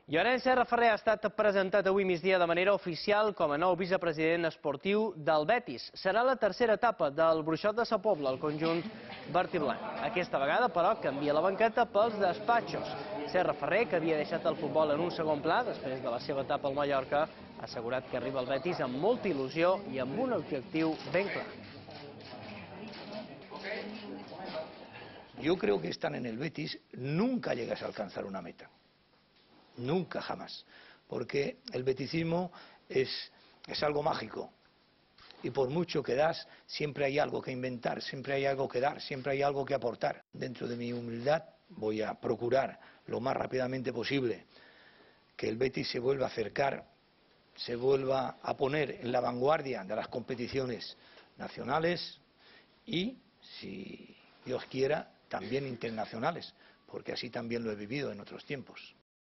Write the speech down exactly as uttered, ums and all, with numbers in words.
Llorenç Serra Ferrer ha estat presentat avui migdia de manera oficial com a nou vicepresident esportiu del Betis. Serà la tercera etapa del Bruixot de Sa Pobla, el conjunt verd-i-blanc. Aquesta vegada, però, canvia la banqueta pels despatxos. Serra Ferrer, que havia deixat el futbol en un segon pla després de la seva etapa al Mallorca, ha assegurat que arriba al Betis amb molta il·lusió i amb un objectiu ben clar. Yo creo que estar en el Betis nunca llegas a alcanzar una meta. Nunca, jamás. Porque el beticismo es, es algo mágico. Y por mucho que das, siempre hay algo que inventar, siempre hay algo que dar, siempre hay algo que aportar. Dentro de mi humildad voy a procurar lo más rápidamente posible que el Betis se vuelva a acercar, se vuelva a poner en la vanguardia de las competiciones nacionales y, si Dios quiera, también internacionales, porque así también lo he vivido en otros tiempos.